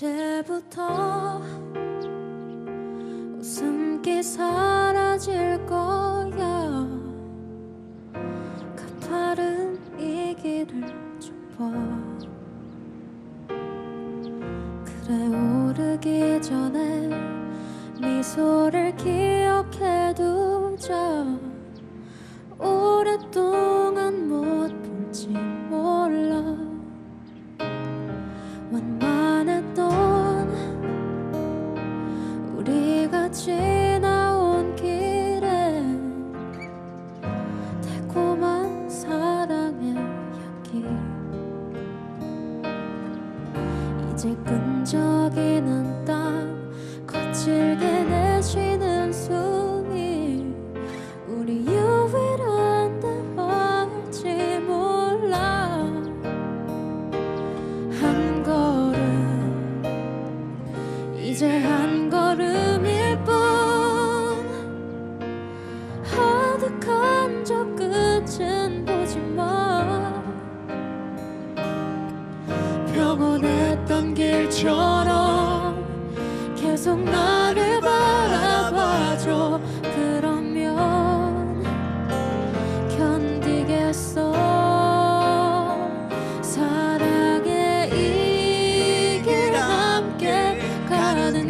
이제부터 웃음기 사라질 거야. 가파른 이 길을 좁아. 그래 오르기 전에 미소를 기억해두자. 오랫동안 못 볼지 몰라. 완만했던 우리가 지나온 길에 달콤한 사랑의 향기. 이제 끈적이는 땀 거칠게 내쉬는 숨이 우리 유일한데 할지 몰라. 한 걸음 이제 한 걸음일 뿐. 아득한 저 끝은 보지 마. 평온했던 길처럼 계속 나를 바라봐줘. 그러면 견디겠어. 사랑의 이 길 함께 가는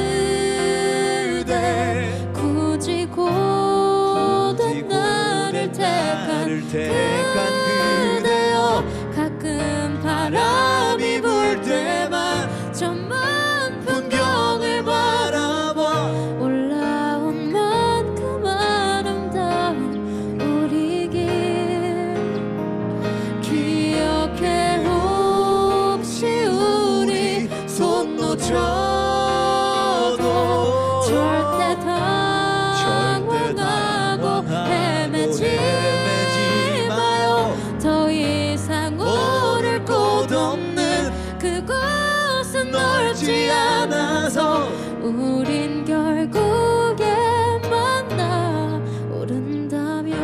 그대. 굳이 고된 나를 택한 그대여. 가끔 바람이 불 때만 저 먼 풍경을 바라봐. 올라온 만큼 아름다운 우리 길 기억해. 혹시 우리 손 놓쳐도 절대 당황하고 헤매지 마요. 더 이상 오를 곳 없는 그곳은 넓지 않아서 우린 결국에 만나 오른다면.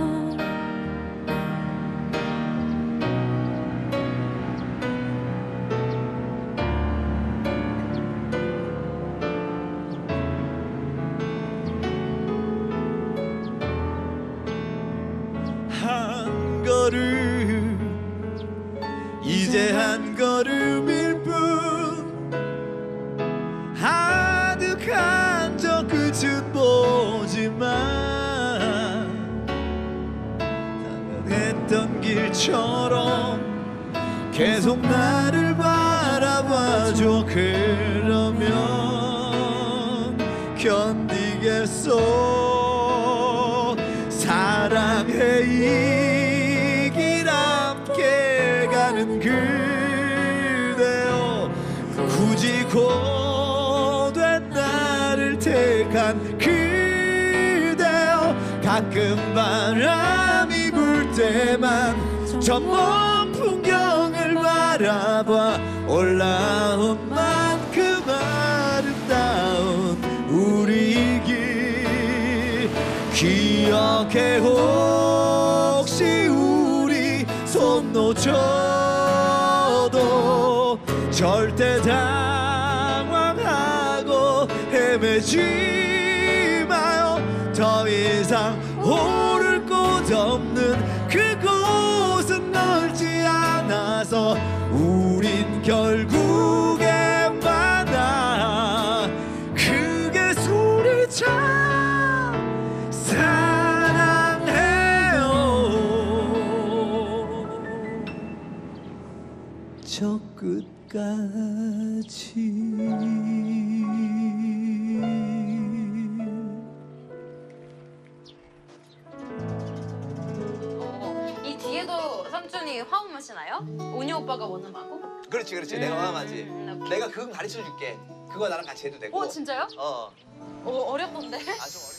한 걸음 이제 한 걸음일 뿐. 아득한 저 끝은 보지만 당연했던 길처럼 계속 나를 바라봐줘. 그러면 견디겠어. 사랑해 이 길 함께 가는 그대여. 굳이 고된 나를 택한 그대여. 가끔 바람이 불 때만 저 먼 풍경을 바라봐. 올라온 만큼 아름다운 우리 길 기억해. 혹시 우리 손 놓쳐도 절대 당황하고 헤매지 마요. 더 이상 오를 곳 없는 그곳은 넓지 않아서 우린 결국에 만나 크게 소리쳐 사랑해요. 저 끝까지. 이 뒤에도 삼촌이 화음 마시나요? 오니 오빠가 원음하고? 그렇지 그렇지. 내가 화음하지. 오케이. 내가 그거 가르쳐 줄게. 그거 나랑 같이 해도 되고. 진짜요? 어렵던데? 아, 좀 어려